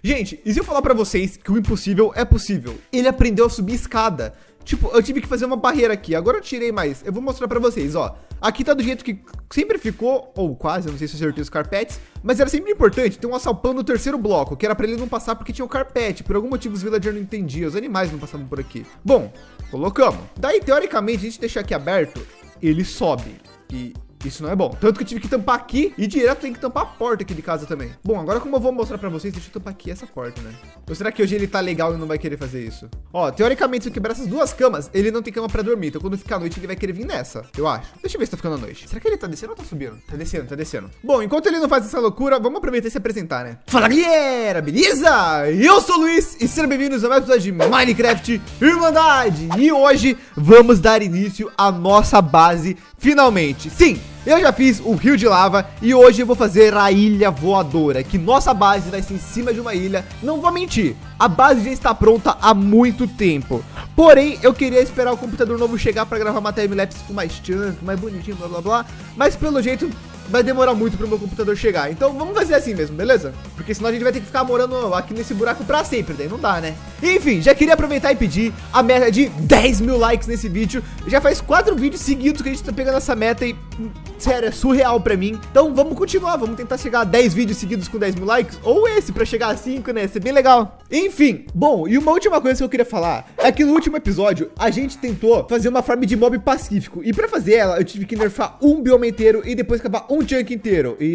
Gente, e se eu falar pra vocês que o impossível é possível? Ele aprendeu a subir escada. Tipo, eu tive que fazer uma barreira aqui, agora eu tirei mais. Eu vou mostrar pra vocês, ó. Aqui tá do jeito que sempre ficou, ou quase, eu não sei se eu acertei os carpetes, mas era sempre importante ter um assalpão no terceiro bloco, que era pra ele não passar porque tinha um carpete. Por algum motivo os villagers não entendiam, os animais não passavam por aqui. Bom, colocamos. Daí, teoricamente, a gente deixar aqui aberto, ele sobe. E isso não é bom. Tanto que eu tive que tampar aqui e direto tem que tampar a porta aqui de casa também. Bom, agora como eu vou mostrar pra vocês, deixa eu tampar aqui essa porta, né? Ou será que hoje ele tá legal e não vai querer fazer isso? Ó, teoricamente, se eu quebrar essas duas camas, ele não tem cama pra dormir. Então quando ficar à noite, ele vai querer vir nessa, eu acho. Deixa eu ver se tá ficando à noite. Será que ele tá descendo ou tá subindo? Tá descendo, tá descendo. Bom, enquanto ele não faz essa loucura, vamos aproveitar e se apresentar, né? Fala, galera, beleza? Eu sou o Luiz e sejam bem-vindos a mais um episódio de Minecraft Irmandade. E hoje vamos dar início à nossa base finalmente. Sim, eu já fiz o rio de lava e hoje eu vou fazer a ilha voadora, que nossa base vai ser em cima de uma ilha. Não vou mentir, a base já está pronta há muito tempo. Porém, eu queria esperar o computador novo chegar para gravar uma timelapse com mais chunk, mais bonitinho, blá blá blá. Mas pelo jeito vai demorar muito pro meu computador chegar. Então vamos fazer assim mesmo, beleza? Porque senão a gente vai ter que ficar morando aqui nesse buraco pra sempre, daí não dá, né? Enfim, já queria aproveitar e pedir a meta de 10 mil likes nesse vídeo. Já faz 4 vídeos seguidos que a gente tá pegando essa meta e, sério, é surreal pra mim. Então vamos continuar, vamos tentar chegar a 10 vídeos seguidos com 10 mil likes. Ou esse pra chegar a 5, né? Ia ser bem legal. Enfim, bom, e uma última coisa que eu queria falar é que no último episódio a gente tentou fazer uma farm de mob pacífico. E pra fazer ela, eu tive que nerfar um bioma inteiro e depois acabar um chunk inteiro. E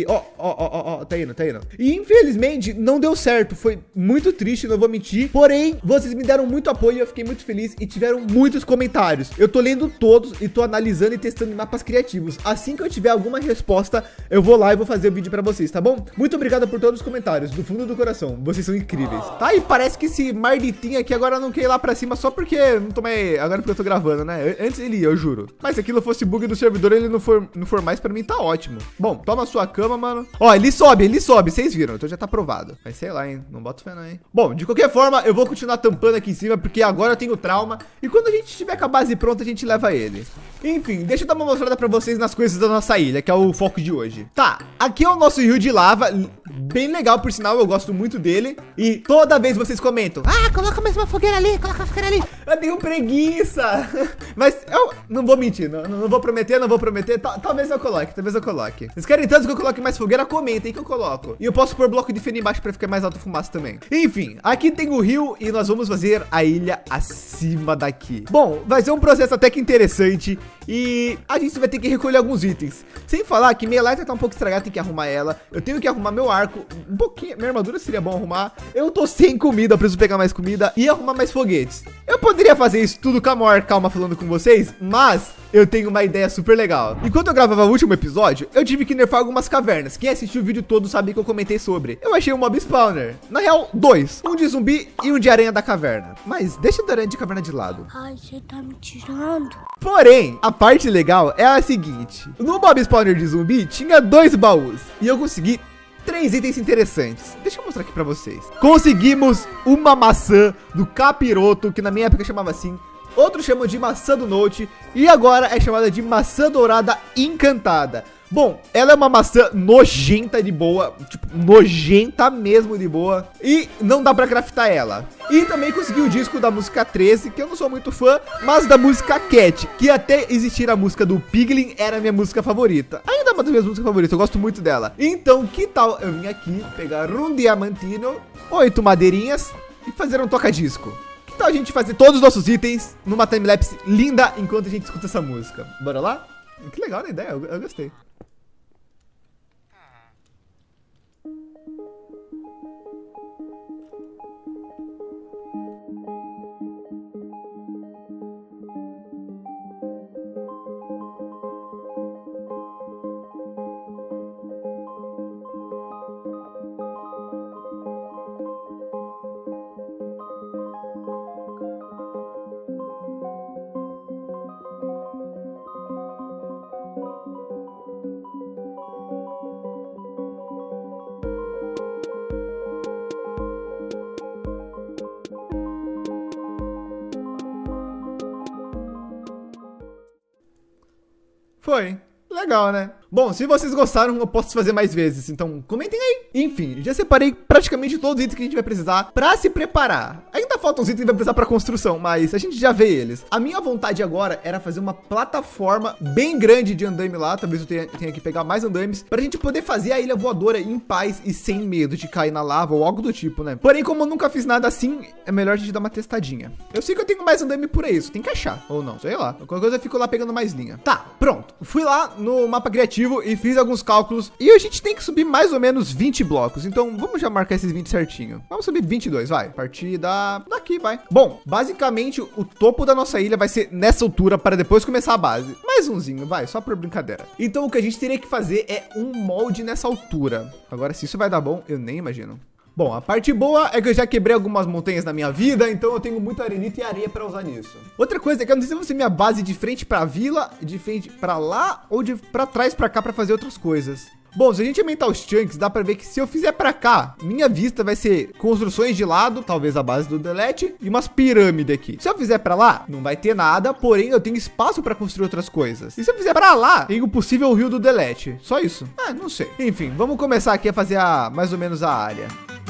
ó, tá indo. E infelizmente não deu certo, foi muito triste, não vou mentir. Porém, vocês me deram muito apoio e eu fiquei muito feliz e tiveram muitos comentários. Eu tô lendo todos e tô analisando e testando mapas criativos. Assim que eu tiver alguma resposta, eu vou lá e vou fazer o vídeo pra vocês, tá bom? Muito obrigado por todos os comentários, do fundo do coração. Vocês são incríveis. Tá, e parece que esse marditinho aqui agora não quer ir lá pra cima só porque não tomei, agora porque eu tô gravando, né? Antes ele ia, eu juro. Mas se aquilo fosse bug do servidor, ele não for mais, pra mim tá ótimo. Bom, toma a sua cama, mano. Ó, ele sobe, vocês viram, então já tá aprovado. Mas sei lá, hein, não boto fé não, hein. Bom, de qualquer forma, eu vou continuar tampando aqui em cima, porque agora eu tenho trauma. E quando a gente estiver com a base pronta, a gente leva ele. Enfim, deixa eu dar uma mostrada pra vocês nas coisas da nossa ilha, que é o foco de hoje. Tá, aqui é o nosso rio de lava, bem legal, por sinal, eu gosto muito dele. E toda vez vocês comentam: ah, coloca mais uma fogueira ali, coloca uma fogueira ali. Eu tenho preguiça. Mas eu não vou mentir, não vou prometer, talvez eu coloque. Vocês querem tanto que eu coloque mais fogueira? Comentem que eu coloco. E eu posso pôr bloco de feno embaixo pra ficar mais alto fumaça também. Enfim, aqui tem o rio e nós vamos fazer a ilha acima daqui. Bom, vai ser um processo até que interessante e a gente vai ter que recolher alguns itens. Sem falar que minha lighter tá um pouco estragada, tem que arrumar ela. Eu tenho que arrumar meu arco, um pouquinho, minha armadura seria bom arrumar. Eu tô sem comida, eu preciso pegar mais comida e arrumar mais foguetes. Eu poderia fazer isso tudo com a maior calma falando com vocês, mas eu tenho uma ideia super legal. Enquanto eu gravava o último episódio, eu tive que nerfar algumas cavernas. Quem assistiu o vídeo todo sabe que eu comentei sobre. Eu achei um mob spawner. Na real, 2. Um de zumbi e um de aranha da caverna. Mas deixa o da aranha de caverna de lado. Ai, você tá me tirando. Porém, a parte legal é a seguinte. No mob spawner de zumbi, tinha 2 baús. E eu consegui 3 itens interessantes. Deixa eu mostrar aqui pra vocês. Conseguimos uma maçã do capiroto, que na minha época chamava assim. Outros chamam de maçã do Note. E agora é chamada de maçã dourada encantada. Bom, ela é uma maçã nojenta de boa, tipo, nojenta mesmo de boa. E não dá pra craftar ela. E também consegui o disco da música 13, que eu não sou muito fã, mas da música Cat, que até existir a música do Piglin era a minha música favorita. Ainda é uma das minhas músicas favoritas, eu gosto muito dela. Então, que tal eu vim aqui, pegar um diamantino, 8 madeirinhas e fazer um toca-disco? Que tal a gente fazer todos os nossos itens numa timelapse linda enquanto a gente escuta essa música? Bora lá? Que legal a ideia, eu gostei. Foi. Legal, né? Bom, se vocês gostaram, eu posso fazer mais vezes, então comentem aí. Enfim, já separei praticamente todos os itens que a gente vai precisar pra se preparar. Ainda faltam os itens que vai precisar pra construção, mas a gente já vê eles. A minha vontade agora era fazer uma plataforma bem grande de andaime lá, talvez eu tenha que pegar mais andames, pra gente poder fazer a ilha voadora em paz e sem medo de cair na lava ou algo do tipo, né? Porém, como eu nunca fiz nada assim, é melhor a gente dar uma testadinha. Eu sei que eu tenho mais andaime por aí, isso tem que achar, ou não, sei lá. Qualquer coisa eu fico lá pegando mais linha. Tá, pronto. Fui lá no mapa criativo e fiz alguns cálculos e a gente tem que subir mais ou menos 20 blocos. Então vamos já marcar esses 20 certinho. Vamos subir 22, vai. A partir daqui, vai. Bom, basicamente o topo da nossa ilha vai ser nessa altura para depois começar a base. Mais umzinho, vai, só por brincadeira. Então o que a gente teria que fazer é um molde nessa altura. Agora, se isso vai dar bom, eu nem imagino. Bom, a parte boa é que eu já quebrei algumas montanhas na minha vida, então eu tenho muita arenita e areia pra usar nisso. Outra coisa é que eu não sei se você minha base de frente pra vila, de frente pra lá ou de pra trás pra cá pra fazer outras coisas. Bom, se a gente aumentar os chunks, dá pra ver que se eu fizer pra cá, minha vista vai ser construções de lado, talvez a base do delete, e umas pirâmides aqui. Se eu fizer pra lá, não vai ter nada, porém eu tenho espaço pra construir outras coisas. E se eu fizer pra lá, tem o possível rio do delete. Só isso. Não sei. Enfim, vamos começar aqui a fazer mais ou menos a área.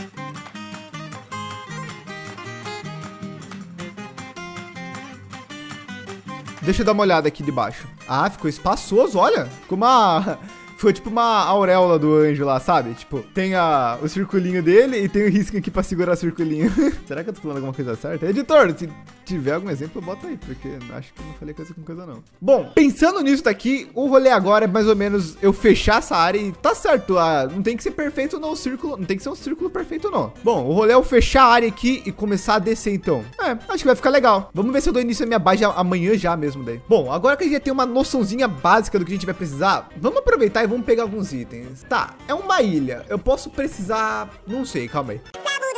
Deixa eu dar uma olhada aqui de baixo. Ah, ficou espaçoso, olha. Ficou tipo uma auréola do anjo lá, sabe? Tipo, tem o circulinho dele e tem o risco aqui pra segurar o circulinho. Será que eu tô falando alguma coisa certa? Editor, se tiver algum exemplo, bota aí, porque acho que eu não falei coisa com coisa não. Bom, pensando nisso daqui, o rolê agora é mais ou menos eu fechar essa área e tá certo, não tem que ser perfeito não, o círculo, não tem que ser um círculo perfeito não. Bom, o rolê é eu fechar a área aqui e começar a descer então. Acho que vai ficar legal. Vamos ver se eu dou início à minha base amanhã já mesmo daí. Bom, agora que a gente já tem uma noçãozinha básica do que a gente vai precisar, vamos aproveitar e vamos pegar alguns itens. Tá, é uma ilha. Eu posso precisar... Não sei, calma aí.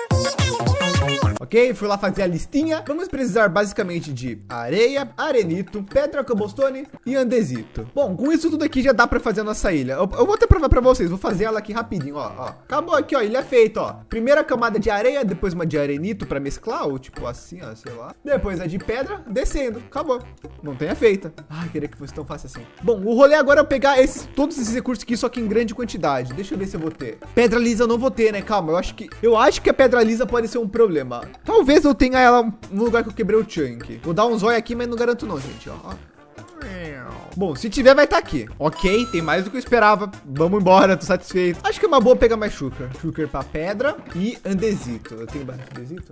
Ok, fui lá fazer a listinha. Vamos precisar basicamente de areia, arenito, pedra cobblestone e andesito. Bom, com isso tudo aqui já dá pra fazer a nossa ilha. Eu vou até provar pra vocês, vou fazer ela aqui rapidinho, ó. Acabou aqui, ó, ilha feita, ó. Primeira camada de areia, depois uma de arenito pra mesclar, ou tipo assim, ó, sei lá. Depois a de pedra, descendo, acabou. Montanha feita. Ai, queria que fosse tão fácil assim. Bom, o rolê agora é eu pegar todos esses recursos aqui, só que em grande quantidade. Deixa eu ver se eu vou ter. Pedra lisa eu não vou ter, né? Calma, eu acho que a pedra lisa pode ser um problema. Talvez eu tenha ela no lugar que eu quebrei o chunk. Vou dar um zóio aqui, mas não garanto não, gente, ó. Bom, se tiver, vai estar aqui. Ok, tem mais do que eu esperava. Vamos embora, tô satisfeito. Acho que é uma boa pegar mais shulker. Shulker pra pedra e andesito. Eu tenho bastante andesito?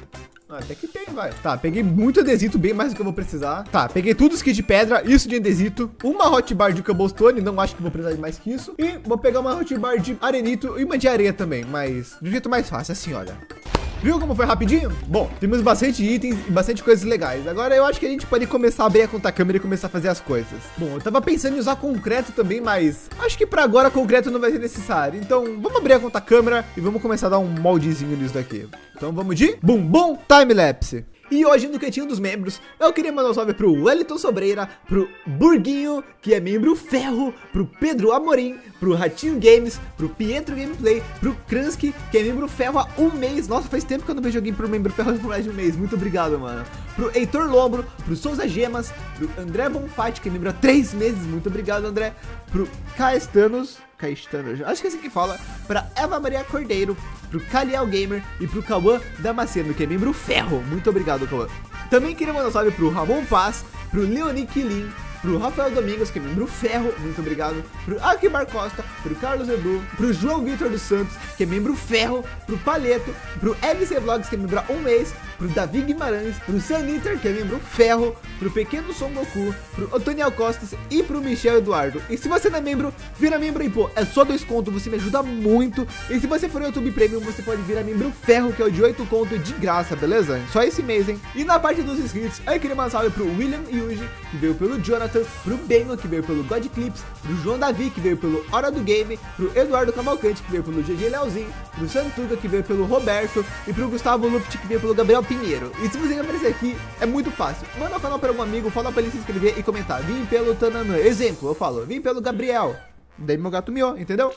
Até que tem, vai. Tá, peguei muito andesito, bem mais do que eu vou precisar. Tá, peguei tudo isso aqui de pedra, isso de andesito, uma hotbar de cobblestone, não acho que vou precisar de mais que isso. E vou pegar uma hotbar de arenito e uma de areia também, mas de um jeito mais fácil, assim, olha. Viu como foi rapidinho? Bom, temos bastante itens e bastante coisas legais. Agora eu acho que a gente pode começar a abrir a conta câmera e começar a fazer as coisas. Bom, eu tava pensando em usar concreto também, mas acho que pra agora concreto não vai ser necessário. Então vamos abrir a conta câmera e vamos começar a dar um moldezinho nisso daqui. Então vamos de Bumbum Timelapse. E hoje no cantinho dos membros, eu queria mandar um salve pro Wellington Sobreira, pro Burguinho, que é membro ferro, pro Pedro Amorim, pro Ratinho Games, pro Pietro Gameplay, pro Kransky, que é membro ferro há um mês. Nossa, faz tempo que eu não vejo alguém pro membro ferro por mais de um mês. Muito obrigado, mano. Pro Heitor Lombro, pro Souza Gemas, pro André Bonfatti, que é membro há 3 meses. Muito obrigado, André. Pro Caestanos, acho que é assim que fala, pra Eva Maria Cordeiro, pro Caliel Gamer e pro Cauã Damasceno, que é membro ferro. Muito obrigado, Cauã. Também queria mandar um salve pro Ramon Paz, pro Leoni Quilin, pro Rafael Domingos, que é membro ferro, muito obrigado, pro Akbar Costa, pro Carlos Edu, pro João Vitor dos Santos, que é membro ferro, pro Palheto, pro LC Vlogs, que é membro há um mês, pro Davi Guimarães, pro Saniter, que é membro ferro, pro Pequeno Son Goku, pro Antoniel Costas e pro Michel Eduardo. E se você não é membro, vira membro aí, pô, é só 2 conto, você me ajuda muito. E se você for no YouTube Premium, você pode virar membro ferro, que é o de 8 conto de graça, beleza? Só esse mês, hein? E na parte dos inscritos, eu queria mandar um salve pro William Yuji, que veio pelo Jonathan, pro Bengo, que veio pelo God Clips, pro João Davi, que veio pelo Hora do Game, pro Eduardo Cavalcante, que veio pelo GG Leozinho, pro Santuga, que veio pelo Roberto, e pro Gustavo Lupt, que veio pelo Gabriel Pinheiro. E se você quer aparecer aqui, é muito fácil. Manda o canal para algum amigo, fala pra ele se inscrever e comentar. Vim pelo Tananã. Exemplo, eu falo, vim pelo Gabriel. Daí meu gato miou, entendeu?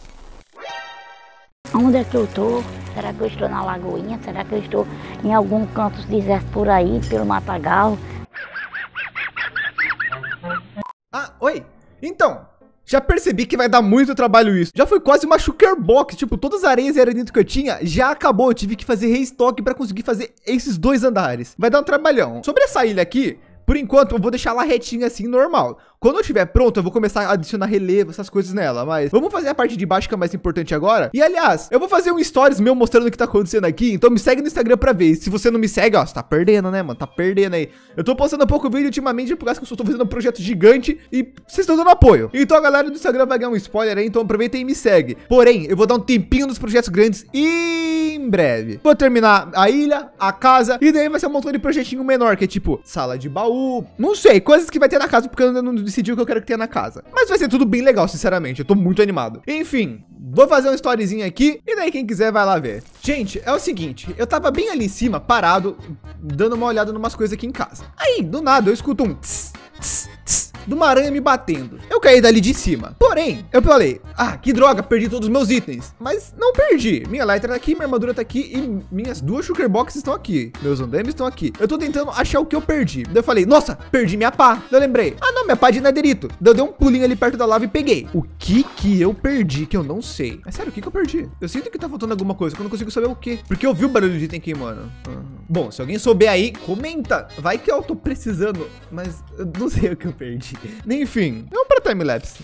Onde é que eu tô? Será que eu estou na Lagoinha? Será que eu estou em algum canto deserto por aí, pelo Matagal? Ah, oi! Então, já percebi que vai dar muito trabalho isso. Já foi quase uma sugar box, tipo, todas as areias e aerodinto que eu tinha já acabou. Eu tive que fazer restock para conseguir fazer esses 2 andares. Vai dar um trabalhão. Sobre essa ilha aqui, por enquanto, eu vou deixar ela retinha assim, normal. Quando eu estiver pronto, eu vou começar a adicionar relevo, essas coisas nela. Mas vamos fazer a parte de baixo, que é mais importante agora. E, aliás, eu vou fazer um stories meu mostrando o que tá acontecendo aqui. Então me segue no Instagram pra ver. Se você não me segue, ó, você tá perdendo, né, mano? Tá perdendo aí. Eu tô postando um pouco vídeo ultimamente, por causa que eu só tô fazendo um projeto gigante e vocês estão dando apoio. Então a galera do Instagram vai ganhar um spoiler aí, então aproveita e me segue. Porém, eu vou dar um tempinho nos projetos grandes e em breve. Vou terminar a ilha, a casa, e daí vai ser um montão de projetinho menor, que é tipo, sala de baú, não sei, coisas que vai ter na casa, porque eu ainda não decidi o que eu quero que tenha na casa. Mas vai ser tudo bem legal, sinceramente, eu tô muito animado. Enfim, vou fazer um storyzinho aqui, e daí quem quiser vai lá ver. Gente, é o seguinte, eu tava bem ali em cima, parado, dando uma olhada em umas coisas aqui em casa. Aí, do nada, eu escuto um tss, tss, tss, de uma aranha me batendo. Eu caí dali de cima. Porém, eu falei, ah, que droga, perdi todos os meus itens. Mas não perdi. Minha lighter tá aqui, minha armadura tá aqui e minhas 2 sugar boxes estão aqui. Meus andames estão aqui. Eu tô tentando achar o que eu perdi. Daí eu falei, nossa, perdi minha pá. Daí eu lembrei, ah não, minha pá de netherito. Daí eu dei um pulinho ali perto da lava e peguei. O que eu perdi que eu não sei? É sério, o que eu perdi? Eu sinto que tá faltando alguma coisa, que eu não consigo saber o que. Porque eu vi o barulho de item queimando. Bom, se alguém souber aí, comenta. Vai que eu tô precisando, mas eu não sei o que eu perdi. Enfim, vamos para timelapse.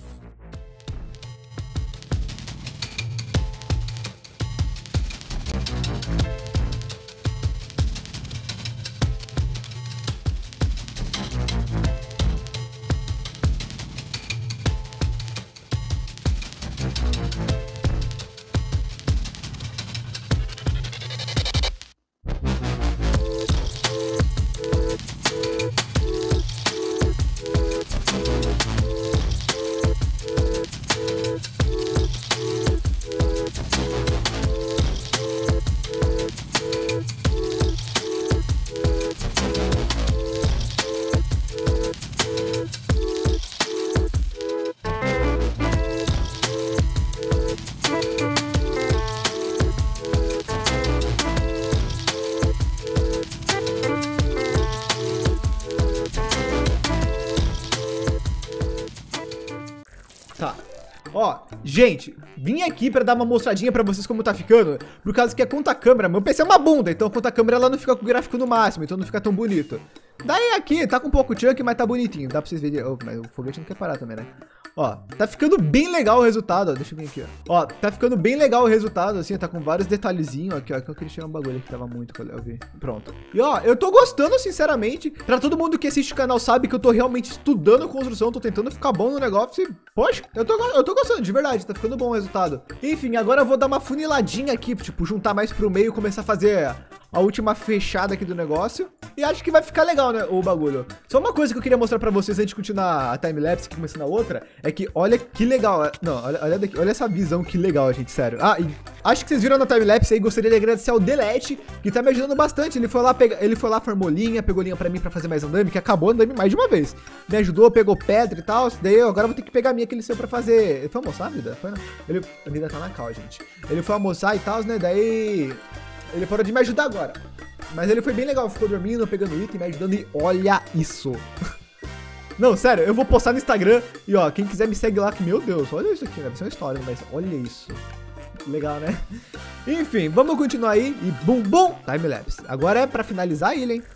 Tá. Ó, gente, vim aqui pra dar uma mostradinha pra vocês como tá ficando, por causa que a conta-câmera, meu PC é uma bunda, então a conta-câmera ela não fica com o gráfico no máximo, então não fica tão bonito. Daí aqui, tá com um pouco chunk, mas tá bonitinho, dá pra vocês verem. Oh, mas o foguete não quer parar também, né? Ó, tá ficando bem legal o resultado, ó, deixa eu vir aqui, ó. Ó, tá ficando bem legal o resultado, assim, tá com vários detalhezinhos aqui, ó, que eu queria tirar um bagulho que tava muito quando eu vi. Pronto. E ó, eu tô gostando, sinceramente, pra todo mundo que assiste o canal sabe que eu tô realmente estudando construção, tô tentando ficar bom no negócio e, poxa, eu tô gostando, de verdade, tá ficando bom o resultado. Enfim, agora eu vou dar uma funiladinha aqui, tipo, juntar mais pro meio e começar a fazer a última fechada aqui do negócio. E acho que vai ficar legal, né, o bagulho. Só uma coisa que eu queria mostrar pra vocês antes de continuar a timelapse, que começando a outra, é que olha que legal. Não, olha daqui, olha essa visão, que legal, gente, sério. Ah, e acho que vocês viram na timelapse aí, gostaria de agradecer ao Delete, que tá me ajudando bastante. Ele foi lá, farmou linha, pegou linha pra mim pra fazer mais andame, que acabou andame mais de uma vez. Me ajudou, pegou pedra e tal. Daí eu agora vou ter que pegar a minha que ele saiu pra fazer. Ele foi almoçar, a vida? Foi, né? A vida tá na cal, gente. Ele foi almoçar e tal, né? Daí ele parou de me ajudar agora. Mas ele foi bem legal, ficou dormindo, pegando item, me ajudando e olha isso. Não, sério, eu vou postar no Instagram e ó, quem quiser me segue lá, que meu Deus, olha isso aqui, né? Vai ser uma história, mas olha isso. Legal, né? Enfim, vamos continuar aí e bum, bum, timelapse. Agora é pra finalizar a ilha, hein?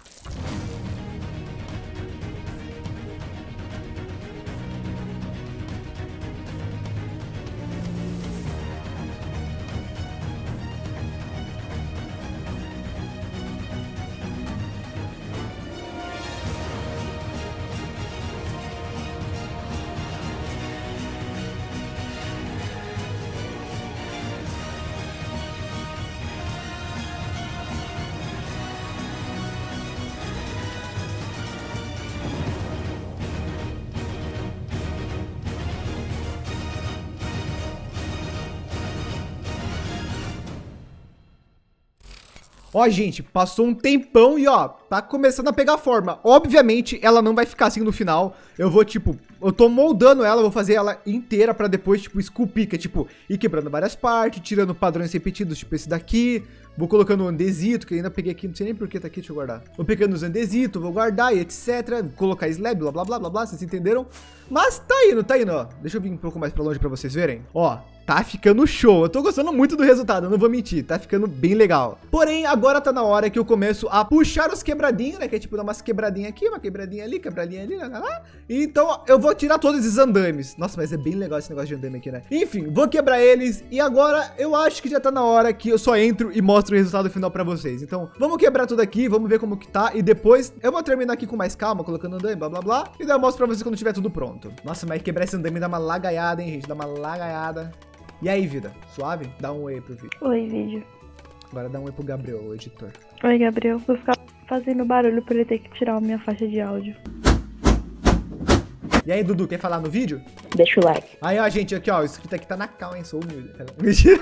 Ó, gente, passou um tempão e, ó, tá começando a pegar forma. Obviamente, ela não vai ficar assim no final. Eu vou, tipo, eu tô moldando ela, vou fazer ela inteira pra depois, tipo, esculpir, que é, tipo, ir quebrando várias partes, tirando padrões repetidos, tipo esse daqui. Vou colocando um andesito, que eu ainda peguei aqui, não sei nem por que tá aqui, deixa eu guardar. Vou pegando os andesitos, vou guardar e etc. Vou colocar slab, blá, blá, blá, blá, blá, vocês entenderam? Mas tá indo, ó. Deixa eu vir um pouco mais pra longe pra vocês verem. Ó, tá ficando show. Eu tô gostando muito do resultado, eu não vou mentir. Tá ficando bem legal. Porém, agora tá na hora que eu começo a puxar os quebradinhos, né? Que é tipo dar umas quebradinhas aqui, uma quebradinha ali, lá. Então, eu vou tirar todos esses andames. Nossa, mas é bem legal esse negócio de andame aqui, né? Enfim, vou quebrar eles. E agora, eu acho que já tá na hora que eu só entro e mostro o resultado final pra vocês. Então, vamos quebrar tudo aqui, vamos ver como que tá. E depois, eu vou terminar aqui com mais calma, colocando andame, blá, blá, blá. E daí eu mostro pra vocês quando tiver tudo pronto. Nossa, mas quebrar esse andame dá uma lagaiada, hein, gente? Dá uma lagaiada. E aí, vida? Suave? Dá um oi pro vídeo. Oi, vídeo. Agora dá um oi pro Gabriel, o editor. Oi, Gabriel. Vou ficar fazendo barulho pra ele ter que tirar a minha faixa de áudio. E aí, Dudu, quer falar no vídeo? Deixa o like. Aí, ó, gente, aqui, ó, o inscrito aqui tá na cal, hein? Sou humilde. Mentira.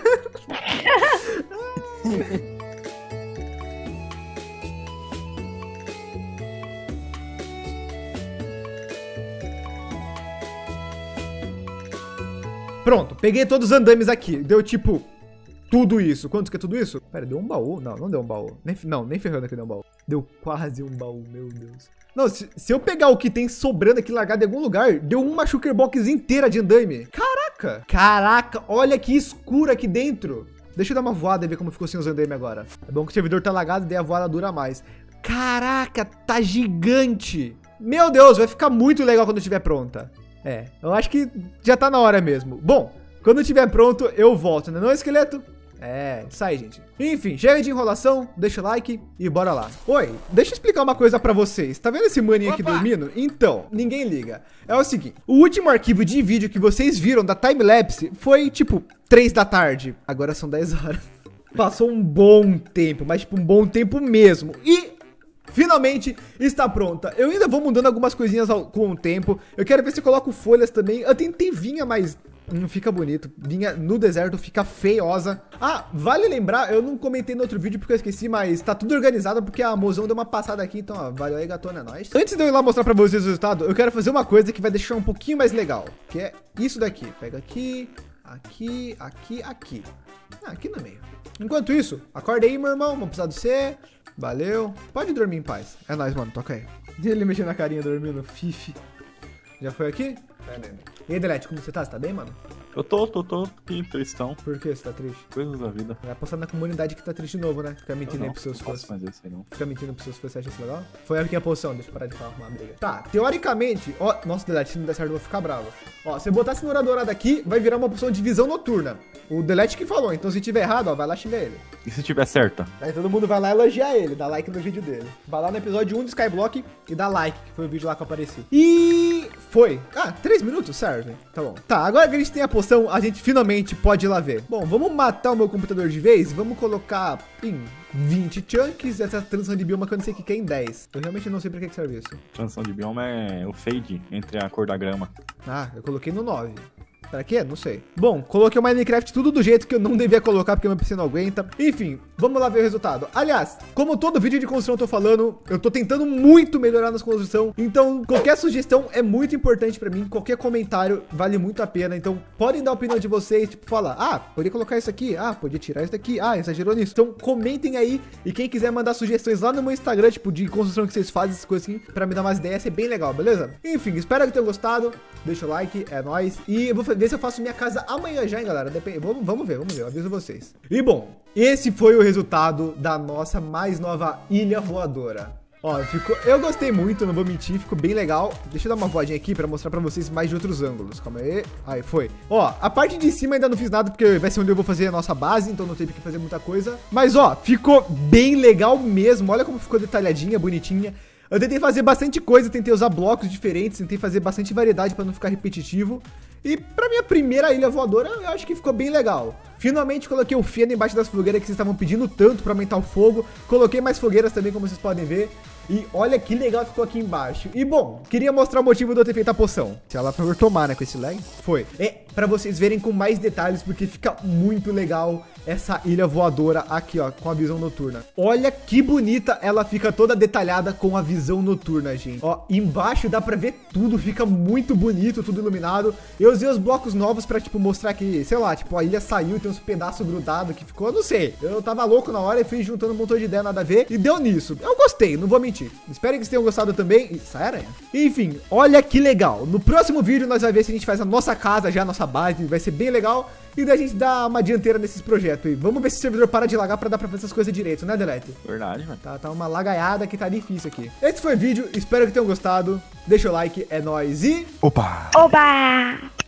Pronto, peguei todos os andames aqui. Deu, tipo, tudo isso. Quanto que é tudo isso? Pera, deu um baú? Não, não deu um baú. Nem ferrando aqui deu um baú. Deu quase um baú, meu Deus. Não, se eu pegar o que tem sobrando aqui largado em algum lugar, deu uma shulker box inteira de andame. Caraca! Caraca, olha que escuro aqui dentro. Deixa eu dar uma voada e ver como ficou sem os andame agora. É bom que o servidor tá lagado e daí a voada dura mais. Caraca, tá gigante. Meu Deus, vai ficar muito legal quando estiver pronta. É, eu acho que já tá na hora mesmo. Bom, quando estiver pronto, eu volto, né não, esqueleto? É, isso aí, gente. Enfim, chega de enrolação, deixa o like e bora lá. Oi, deixa eu explicar uma coisa pra vocês. Tá vendo esse maninho aqui dormindo? Então, ninguém liga. É o seguinte, o último arquivo de vídeo que vocês viram da timelapse foi, tipo, 3 da tarde. Agora são 10 horas. Passou um bom tempo, mas, tipo, um bom tempo mesmo. E finalmente está pronta. Eu ainda vou mudando algumas coisinhas com o tempo. Eu quero ver se eu coloco folhas também. Eu tentei vinha, mas não fica bonito. Vinha no deserto fica feiosa. Ah, vale lembrar, eu não comentei no outro vídeo porque eu esqueci, mas tá tudo organizado porque a mozão deu uma passada aqui. Então, ó, valeu aí, gatona, é nóis. Antes de eu ir lá mostrar pra vocês o resultado, eu quero fazer uma coisa que vai deixar um pouquinho mais legal, que é isso daqui. Pega aqui, aqui, aqui, aqui. Ah, aqui no meio. Enquanto isso, acorda aí, meu irmão. Vamos precisar de você. Valeu. Pode dormir em paz. É nóis, mano. Toca aí. Ele mexendo na carinha, dormindo. Fifi. Já foi aqui? E aí, Delete, como você tá? Você tá bem, mano? Eu tô aqui, tristão. Por que você tá triste? Coisas da vida. Vai postar na comunidade que tá triste de novo, né? Fica mentindo aí pros seus fãs. Mas isso aí não. Fica mentindo pros seus fãs, você acha isso legal? Foi a minha poção, deixa eu parar de falar uma briga. Tá, teoricamente, ó, nossa, Delete, se não der certo eu vou ficar bravo. Ó, se eu botar a cenoura dourada aqui, vai virar uma poção de visão noturna. O Delete que falou, então se tiver errado, ó, vai lá xingar ele. E se tiver certa? Aí todo mundo vai lá elogiar ele, dá like no vídeo dele. Vai lá no episódio 1 do Skyblock e dá like, que foi o vídeo lá que eu apareci. E foi. Ah, 3 minutos serve. Tá bom. Tá, agora que a gente tem a poção, a gente finalmente pode ir lá ver. Bom, vamos matar o meu computador de vez. Vamos colocar em 20 chunks essa transição de bioma que eu não sei o que é em 10. Eu realmente não sei pra que serve isso. Transição de bioma é o fade entre a cor da grama. Ah, eu coloquei no 9. Pra quê? Não sei. Bom, coloquei o Minecraft tudo do jeito que eu não devia colocar, porque meu PC não aguenta. Enfim, vamos lá ver o resultado. Aliás, como todo vídeo de construção eu tô falando, eu tô tentando muito melhorar nas construções. Então, qualquer sugestão é muito importante pra mim. Qualquer comentário vale muito a pena. Então, podem dar a opinião de vocês, tipo, falar, ah, podia colocar isso aqui, ah, podia tirar isso daqui, ah, exagerou nisso. Então, comentem aí. E quem quiser mandar sugestões lá no meu Instagram, tipo, de construção que vocês fazem, essas coisas assim, pra me dar umas ideias, é bem legal, beleza? Enfim, espero que tenham gostado. Deixa o like, é nóis. E eu vou ver se eu faço minha casa amanhã já, hein, galera. Vamos ver, eu aviso vocês. E bom, esse foi o resultado da nossa mais nova ilha voadora. Ó, eu gostei muito, não vou mentir, ficou bem legal. Deixa eu dar uma voadinha aqui pra mostrar pra vocês mais de outros ângulos. Calma aí. Aí, foi. Ó, a parte de cima ainda não fiz nada, porque vai ser onde eu vou fazer a nossa base, então não teve que fazer muita coisa. Mas, ó, ficou bem legal mesmo. Olha como ficou detalhadinha, bonitinha. Eu tentei fazer bastante coisa, tentei usar blocos diferentes, tentei fazer bastante variedade pra não ficar repetitivo. E pra minha primeira ilha voadora, eu acho que ficou bem legal. Finalmente coloquei o feno embaixo das fogueiras que vocês estavam pedindo tanto pra aumentar o fogo. Coloquei mais fogueiras também, como vocês podem ver. E olha que legal ficou aqui embaixo. E bom, queria mostrar o motivo de eu ter feito a poção. Se ela for tomar, né, com esse lag. Foi. É pra vocês verem com mais detalhes, porque fica muito legal essa ilha voadora aqui, ó, com a visão noturna. Olha que bonita ela fica toda detalhada com a visão noturna, gente. Ó, embaixo dá pra ver tudo, fica muito bonito, tudo iluminado. Eu usei os blocos novos pra, tipo, mostrar que, sei lá, tipo, a ilha saiu e tem uns pedaços grudados que ficou, eu não sei. Eu tava louco na hora e fui juntando um montão de ideia, nada a ver, e deu nisso. Eu gostei, não vou mentir. Espero que vocês tenham gostado também. Ih, sai aranha. Enfim, olha que legal. No próximo vídeo nós vamos ver se a gente faz a nossa casa já, a nossa base, vai ser bem legal. E daí a gente dá uma dianteira nesses projetos aí. Vamos ver se o servidor para de lagar pra dar pra fazer essas coisas direito, né, Delete? Verdade, mano. Tá uma lagaiada que tá difícil aqui. Esse foi o vídeo, espero que tenham gostado. Deixa o like, é nóis e... Opa! Oba!